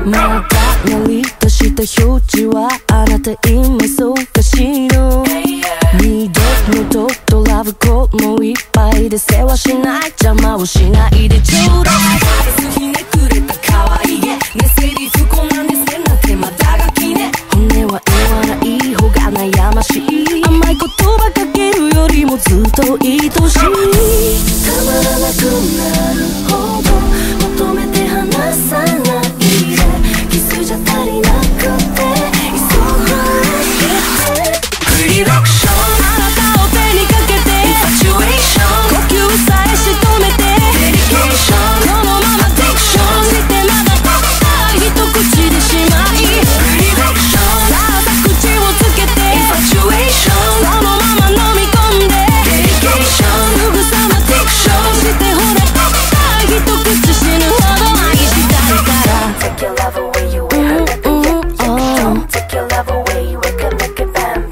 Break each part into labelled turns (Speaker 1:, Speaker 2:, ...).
Speaker 1: また鳴り出した表示はあなた今そうかしろ。二度のとラブコールもいっぱいで世話しない邪魔をしないでちょうだい。ひねくれた可愛げねセリフこんなんですねなんてまだがきね。骨は言わない方が悩ましい。甘い言葉かけるよりもずっと愛しい。たまらなくなるほど求めて離さないでキスじゃ足りなくて急ぐしてプリダクションあなたを手にかけてインファチュエーション呼吸さえ仕留めてデリケーションこのままディクションしてまだ一口でしまいプリダクションさあ口をつけてインファチュエーションそのまま飲み込んでデリケーションすぐさまディクションしてほれ一口死ぬほど愛したいから Take your love away you with her Don't take your love away you with her make it bam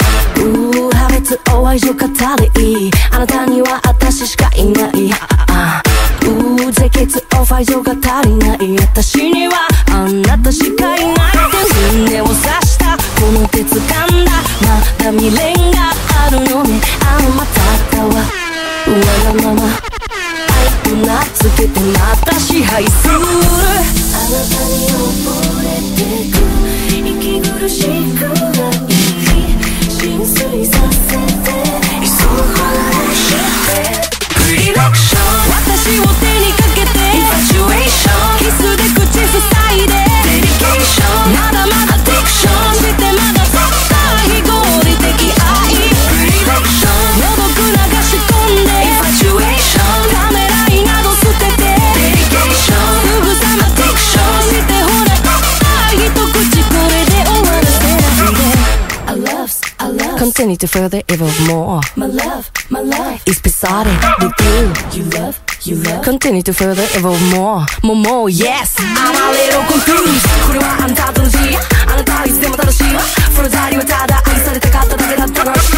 Speaker 1: bam 破滅を愛情語りあなたには私しかいない清潔を愛情が足りない私にはあなたしかいないって胸を刺したこの手掴んだまだ未練があるのねまただわわがまま愛と名付けてまた支配するあなたに溺れてく息苦しくない浸水させて急ぐしてプリダクション私を手にかけてインファチュエーションキスで口塞いでデリケーションまだまだディクションしてまだ非合理的愛プリダクションよどく流し込んでインファチュエーションためらいなど捨ててデリケーションすぐさまディクションしてほら一口これで終わらせないで I love Continue to further evolve more My love is beside it with you You love Continue to further evolve more more yes I'm a little confused これはあなたとの日あなたはいつでも正しいわその代理はただ愛されたかっただけだったの